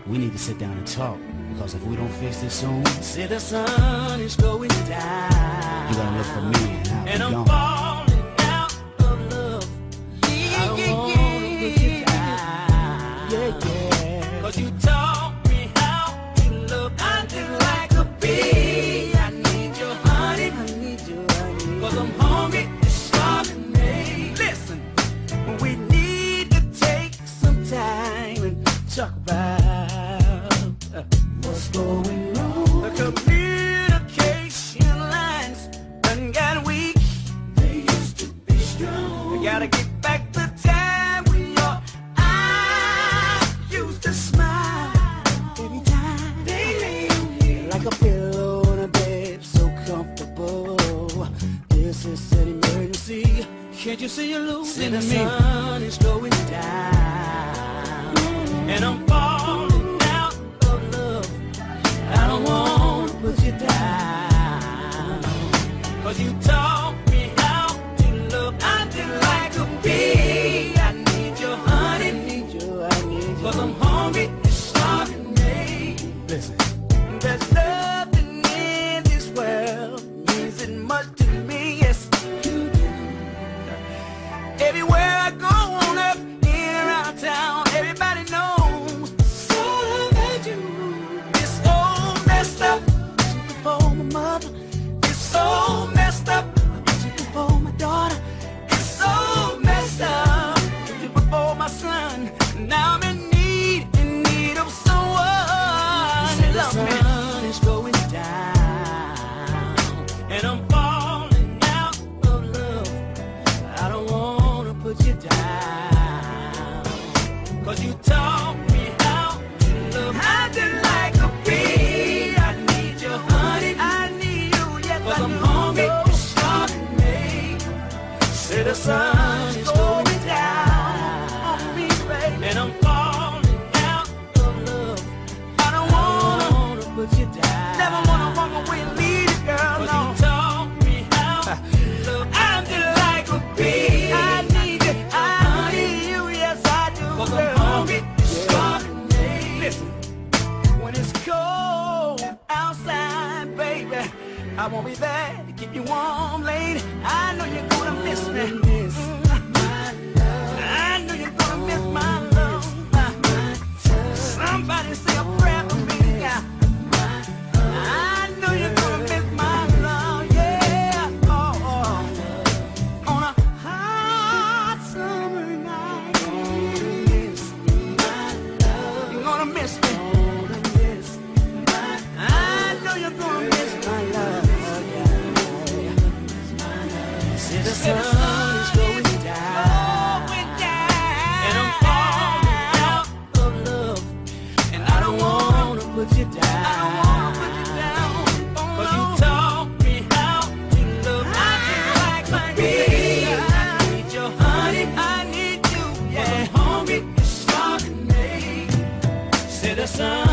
we need to sit down and talk. Because if we don't fix this soon, say the sun is going down. You're gonna look for me and I'll be gone. Falling out of love. I don't wanna put you down. Yeah. Cause you taught me how to love. I just like a bee. I need your honey. I need your honey. Cause I'm hungry and starving me. Listen, we need to take some time and talk about what's going on. The communication lines done got weak. They used to be strong. We gotta get back the time we all I used to smile every time they lay here like a pillow on a bed, so comfortable. This is an emergency. Can't you see you're losing me? The sun is going down and I'm falling out of love. I don't wanna put you down. Cause you taught me how to love. I just like a bee. I need your honey. I need you, I need you. Cause I'm hungry and starving me. Listen, there's nothing in this world means it much to me. Yes, you do. Everywhere I go on earth, in and around town, everybody knows so about you. It's so messed up, for my mother. It's so messed up, for my daughter. It's so messed up, for my son. Now I'm in need of someone to love me. The sun is going down, and I'm falling out of love. I don't wanna put you down, cause you taught me how to love. I just like a bee. I need your honey. I need you, yes, cause I'm hungry and starving me. Say the sun is going down on me, baby, and I'm falling out of love. I don't wanna put you down. Never wanna walk away and leave you, girl, no. Cause you taught me how to love. I'm just like a bee. I need you, I need you, yes I do. Cause I'm hungry and starving me. Listen, when it's cold outside, baby, I won't be there to keep you warm, lady. I know you're gonna miss me. I know you're gonna miss my love. Somebody say a prayer for me, yeah. I know you're gonna miss my love, yeah. Oh. On a hot summer night, you're gonna miss me. I know you're gonna miss my love, yeah. See the sun is going down, and I'm falling out of love, and I don't wanna put you down. Cause you taught me how to love. I just like a bee. I need your honey. I need you, yeah. I'm hungry and starving me. Say the sun